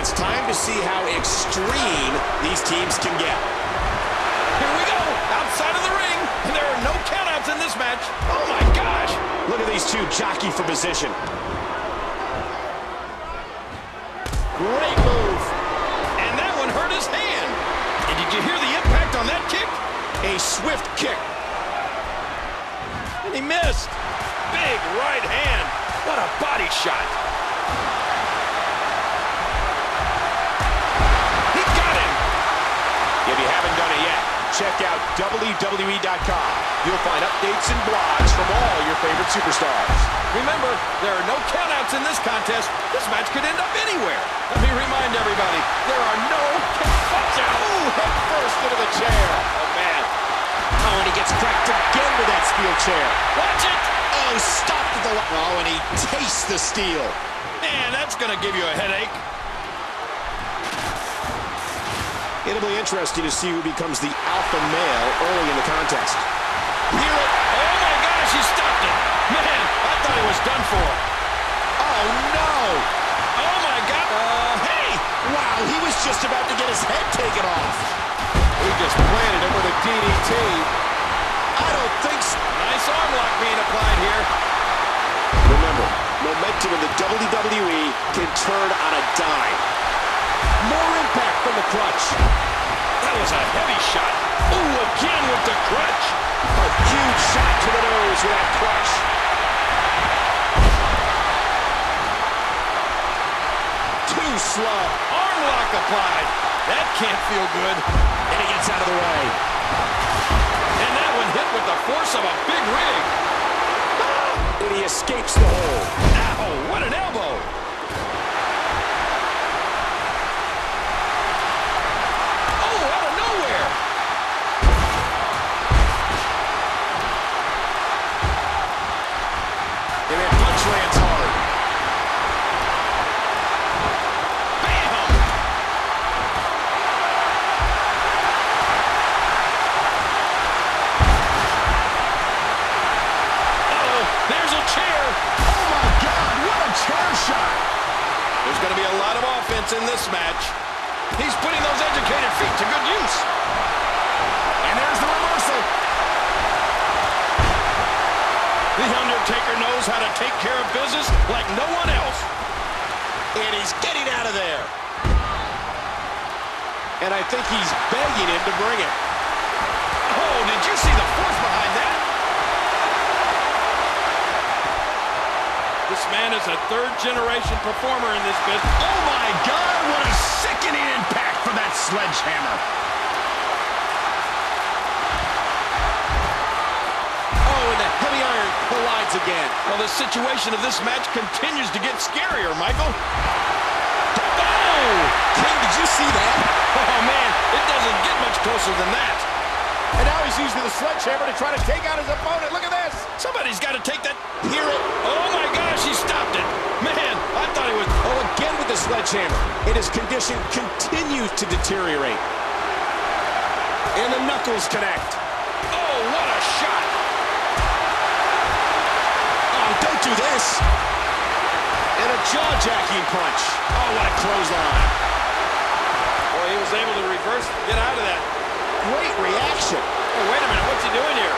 It's time to see how extreme these teams can get. Here we go, outside of the ring, and there are no countouts in this match. Oh my gosh! Look at these two jockey for position. Great move. And that one hurt his hand. And did you hear the impact on that kick? A swift kick. And he missed. Big right hand. What a body shot. He got him. If you haven't done it yet, check out WWE.com. You'll find updates and blogs from all your favorite superstars. Remember, there are no countouts in this contest. This match could end up anywhere. Let me remind everybody, there are no countouts. Ooh, head first into the chair. Oh, man. Oh, and he gets cracked again with that steel chair. Watch it. Oh, stopped at the... Oh, and he tastes the steel. Man, that's going to give you a headache. It'll be interesting to see who becomes the alpha male early in the contest. Hear it. Oh, my gosh, he stopped it. Man, I thought he was done for. Oh, no. Oh, my God. Hey. Wow, he was just about to get his head taken off. He just planted him with a DDT. I don't think so. Nice arm lock being applied here. Remember, momentum in the WWE can turn on a dime. More impact from the crutch. That was a heavy shot. Ooh, again with the crutch. A huge shot to the nose with that crutch. Too slow. Arm lock applied. That can't feel good. And he gets out of the way. And that one hit with the force of a big rig. And he escapes the hold. Ow, what an elbow. Oh, out of nowhere. And that punch lands hard. Bam. Uh-oh, there's a chair. Oh, my God, what a chair shot. There's going to be a lot of offense in this match. He's putting those educated feet to good use. And there's the reversal. The Undertaker knows how to take care of business like no one else. And he's getting out of there. And I think he's begging him to bring it. Oh, did you see the force behind that? This man is a third-generation performer in this business. Oh, my God, what a sickening impact for that sledgehammer. Oh, and the heavy iron collides again. Well, the situation of this match continues to get scarier, Michael. Oh! King, did you see that? Oh, man, it doesn't get much closer than that. And now he's using the sledgehammer to try to take out his opponent. Look at this. Somebody's got to take that. Hear it. Oh, my gosh, he stopped it. Man, I thought he was... Oh, again with the sledgehammer. And his condition continues to deteriorate. And the knuckles connect. Oh, what a shot. Oh, don't do this. And a jaw-jacking punch. Oh, what a clothesline. Boy, he was able to reverse, get out of that. Great reaction. Oh, wait a minute, what's he doing here?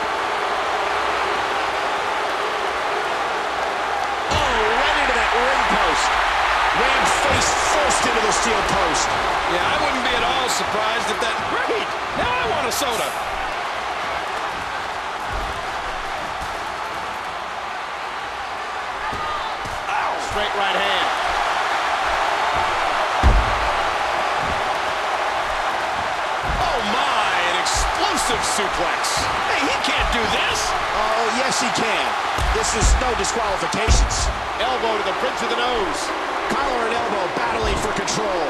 Oh, right into that ring post. Ran face first into the steel post. Yeah, I wouldn't be at all surprised if that... Great! Now I want a soda. Ow, straight right hand. Oh, my, an explosive suplex. Hey, he can't do this. Oh, yes, he can. This is no disqualifications. Elbow to the bridge of the nose. Collar and elbow battling for control.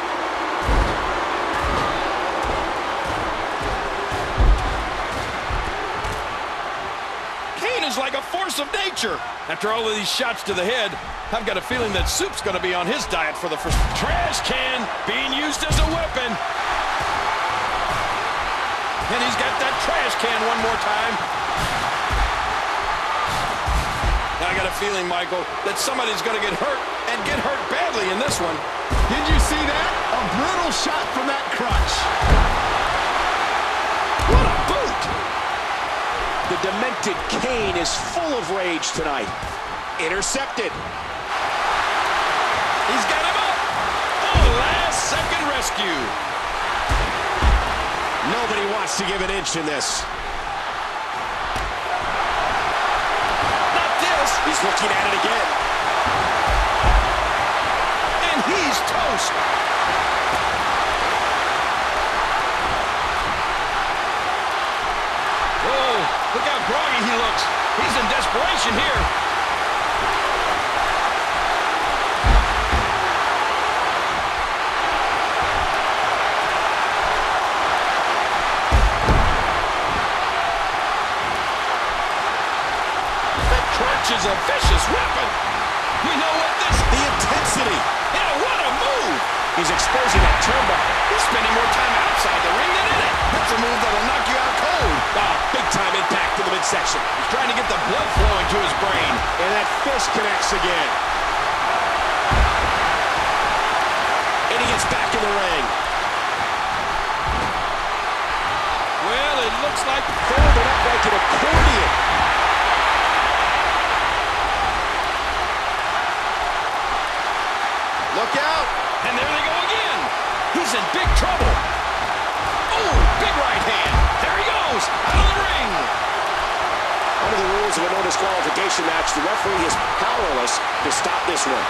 Kane is like a force of nature. After all of these shots to the head, I've got a feeling that soup's going to be on his diet for the first... Trash can being used as a weapon. And he's got that trash can one more time. I got a feeling, Michael, that somebody's going to get hurt, and get hurt badly in this one. Did you see that? A brutal shot from that crutch. What a boot! The demented Kane is full of rage tonight. Intercepted. He's got him up. Oh, last-second rescue. Nobody wants to give an inch in this. Not this. He's looking at it again. And he's toast. Whoa, look how groggy he looks. He's in desperation here. Is a vicious weapon. We know what this... The intensity. Yeah, what a move. He's exposing that turnbuckle. He's spending more time outside the ring than in it. That's a move that'll knock you out cold. Oh, big-time impact in the midsection. He's trying to get the blood flowing to his brain. And that fist connects again. And he gets back in the ring. Well, it looks like... Folded up like an accordion. Look out! And there they go again! He's in big trouble! Oh, big right hand! There he goes! Out of the ring! Under the rules of a no disqualification match, the referee is powerless to stop this one.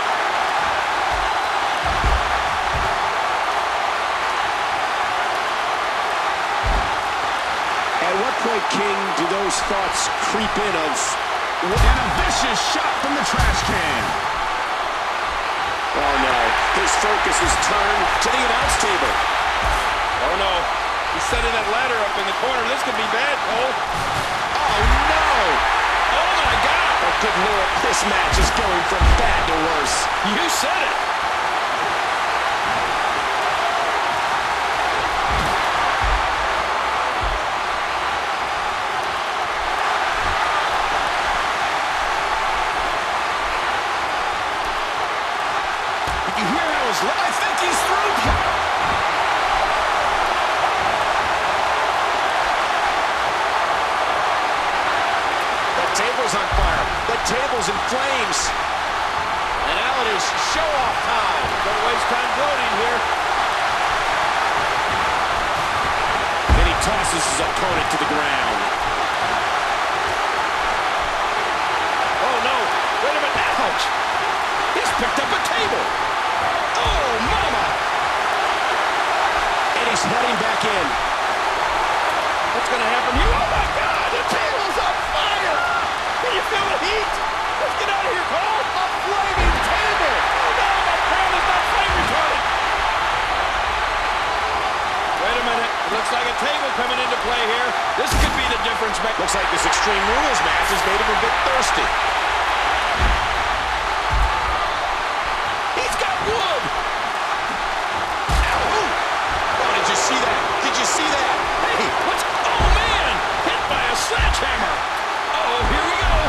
At what point, King, do those thoughts creep in of... And a vicious shot from the trash can. Oh, no. His focus is turned to the announce table. Oh, no. He's setting that ladder up in the corner. This could be bad, Cole. Oh, no! Oh, my God! Oh, good Lord, this match is going from bad to worse. You said it. You hear how his... I think he's through. The table's on fire. The table's in flames. And now it is show-off time. Don't waste time gloating here. And he tosses his opponent to the ground. Oh, no. Wait a minute. Ouch. He's picked up a table. Oh, mama. And he's heading back in. What's going to happen here? Oh, my God. The table's on fire. Can you feel the heat? Let's get out of here, Cole. A flaming table. Oh, no. My crown is not flame retardant. Wait a minute. It looks like a table coming into play here. This could be the difference. Looks like this Extreme Rules match has made him a bit thirsty. He's got wood. Ow! Oh, did you see that? Did you see that? Hey, what's... Oh, man. Hit by a sledgehammer. Uh-oh, here we go.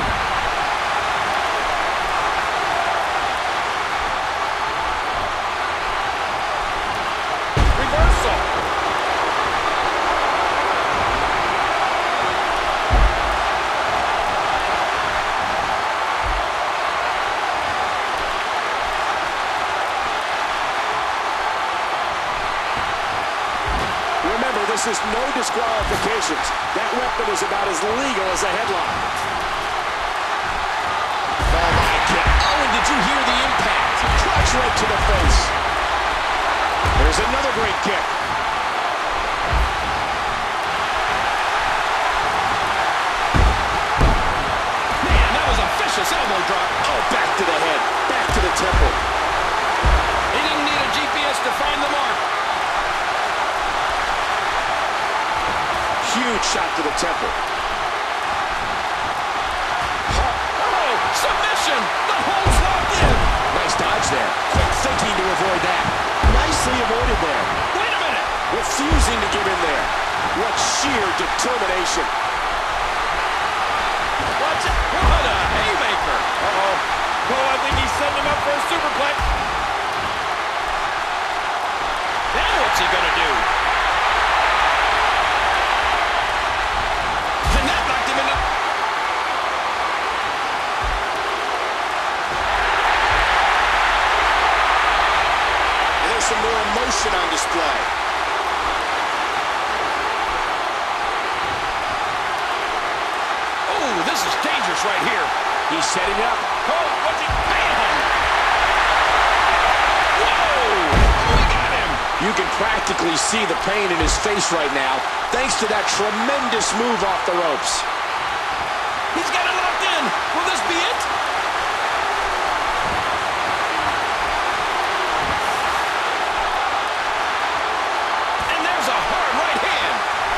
Reversal. Remember, this is no disqualifications. That weapon is about as legal as a headlock. Oh, my God. Oh, and did you hear the impact? Crotch right to the face. There's another great kick. Man, that was a vicious elbow drop. Oh, back to the head. Back to the temple. He didn't need a GPS to find the mark. Huge shot to the temple. Oh, submission. The hold's locked in. Nice dodge there. Quick thinking to avoid that. Nicely avoided there. Wait a minute. Refusing to give in there. What sheer determination. Watch it. What a haymaker. Uh-oh. Oh, I think he's setting him up for a superplex. Now what's he gonna do? And that knocked him into... And there's some more emotion on display. Oh, this is dangerous right here. He's setting up. Oh, what's he... Bam! Whoa! Oh, he got him! You can practically see the pain in his face right now, thanks to that tremendous move off the ropes. He's got it locked in. Will this be it? And there's a hard right hand.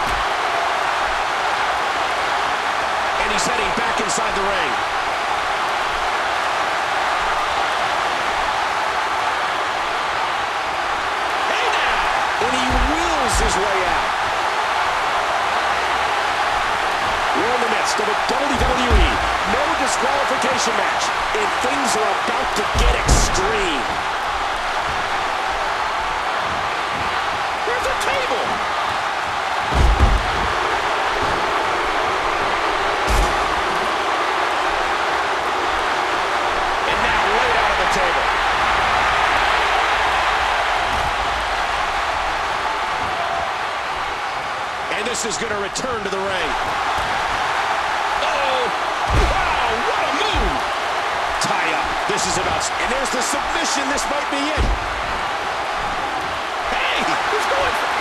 And he's heading back inside the ring. Hey now! And he wheels his way out. We're in the midst of a WWE no disqualification match, and things are about to get extreme. There's a table. And now laid out on the table. And this is going to return to the ring. Uh-oh. Wow, what a move. Tie up. This is about... And there's the submission. This might be it. Hey, who's going for...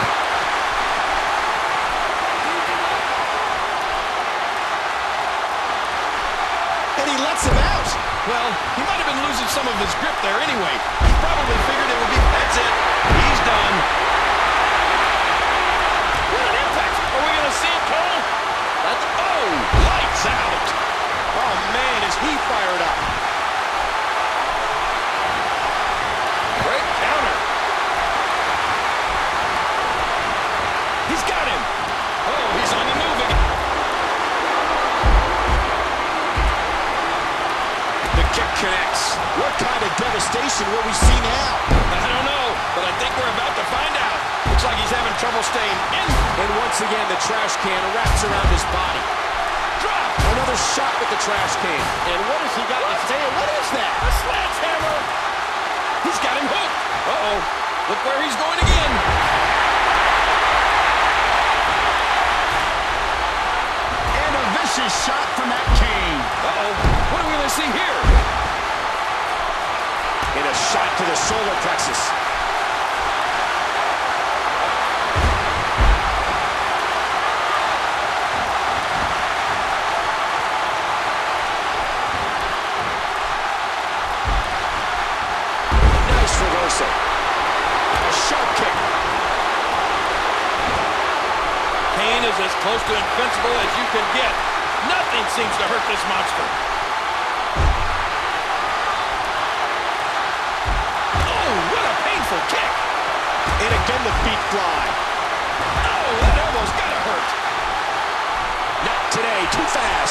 And he lets him out. Well, he might have been losing some of his grip there anyway. He probably figured it would be... That's it. He's done. What an impact. Are we going to see it, Cole? Oh, lights out. Oh, man, is he fired up. Great counter. He's got him. Oh, he's on the move again. The kick connects. What kind of devastation will we see now? I don't know, but I think we're about to find out. Looks like he's having trouble staying in. And once again, the trash can wraps around his body. Drop. Another shot with the trash can. And what has he got in his tail? What is that? A sledgehammer. He's got him hooked. Uh-oh. Look where he's going again. And a vicious shot from that cane. Uh-oh. What are we going to see here? And a shot to the solar plexus. Nice reversal. A sharp kick. Kane is as close to invincible as you can get. Nothing seems to hurt this monster. Oh, what a painful kick. And again the feet fly. Oh, that elbow's gotta hurt. Not today, too fast.